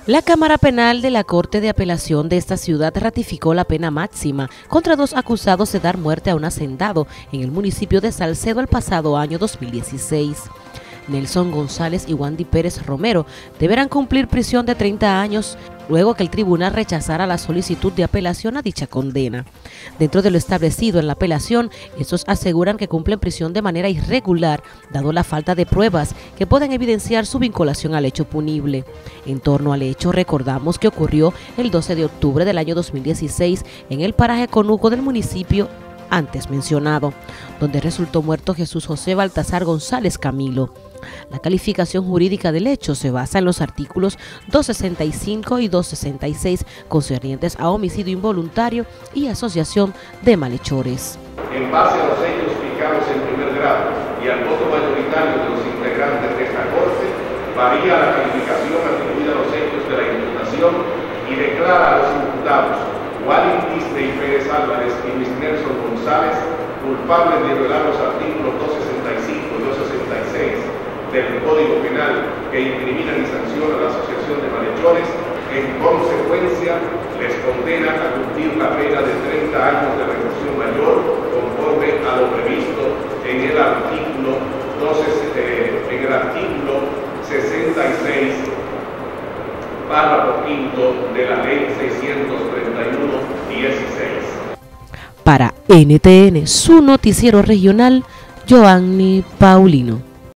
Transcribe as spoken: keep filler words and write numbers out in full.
La Cámara Penal de la Corte de Apelación de esta ciudad ratificó la pena máxima contra dos acusados de dar muerte a un hacendado en el municipio de Salcedo el pasado año dos mil dieciséis. Nelson González y Wandy Pérez Romero deberán cumplir prisión de treinta años luego que el tribunal rechazara la solicitud de apelación a dicha condena. Dentro de lo establecido en la apelación, estos aseguran que cumplen prisión de manera irregular, dado la falta de pruebas que pueden evidenciar su vinculación al hecho punible. En torno al hecho, recordamos que ocurrió el doce de octubre del año dos mil dieciséis en el paraje Conuco del municipio antes mencionado, donde resultó muerto Jesús José Baltasar González Camilo. La calificación jurídica del hecho se basa en los artículos doscientos sesenta y cinco y doscientos sesenta y seis concernientes a homicidio involuntario y asociación de malhechores. En base a los hechos fijados en primer grado y al voto mayoritario de los integrantes de esta Corte, varía la calificación atribuida a los hechos de la imputación y declara a los imputados Wally Disney Pérez Álvarez y Luis Nelson González culpables de violar los artículos doscientos sesenta y cinco y doscientos sesenta y seis del Código Penal que incriminan y sancionan la asociación de malhechores. En consecuencia, les condena a cumplir la pena de treinta años de reclusión mayor conforme a lo previsto en el artículo doce, eh, en el artículo sesenta y seis, párrafo quinto de la ley seiscientos treinta y uno dieciséis. Para N T N, su noticiero regional, Joanny Paulino.